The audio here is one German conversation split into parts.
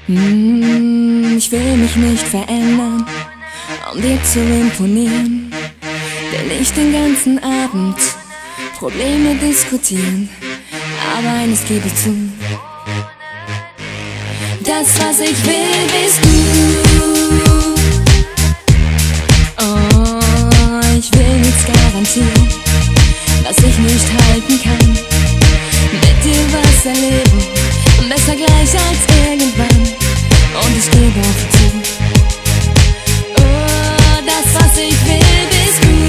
Ich will mich nicht verändern, um dir zu imponieren. Will nicht den ganzen Abend Probleme diskutieren. Aber eines gebe ich zu: das, was ich will, bist du. Oh, ich will nichts garantieren, was ich nicht halten kann. Mit dir was erleben, besser gleich als irgendwann. Und ich gebe auch zu: oh, das, was ich will, bist du.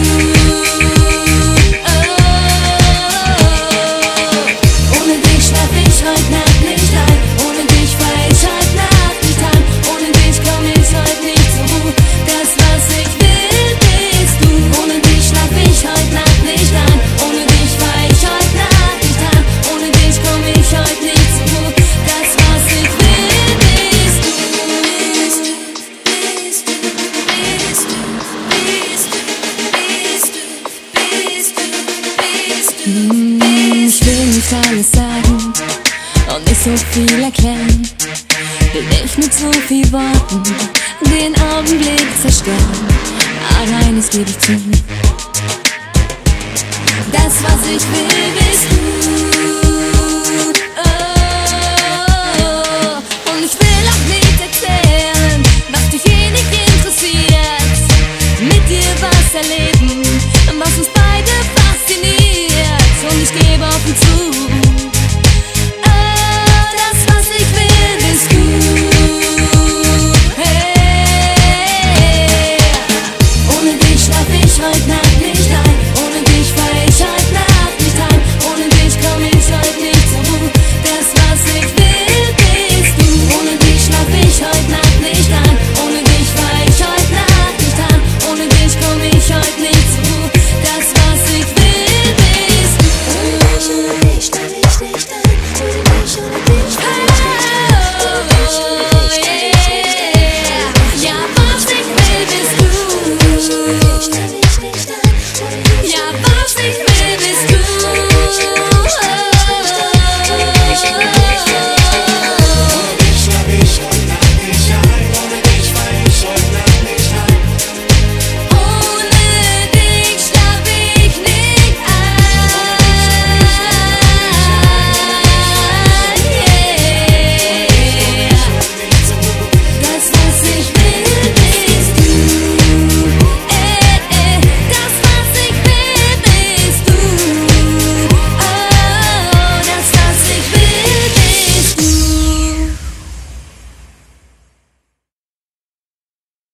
Oh, ohne dich schlaf ich heute Nacht nicht ein. Ohne dich fahr ich heute Nacht nicht heim. Ohne dich komm ich heute nicht zur Ruhe. Das, was ich will, bist du. Ohne dich schlaf ich heute Nacht nicht ein. Ohne dich fahr ich heute Nacht nicht heim. Ohne dich komm ich heute nicht zur Ruhe. Das, was ich will, bist du. Ich will nicht alles sagen und nicht so viel erklären. Will nicht mit so viel Worten den Augenblick zerstören. Aber eines gebe ich zu: das, was ich will,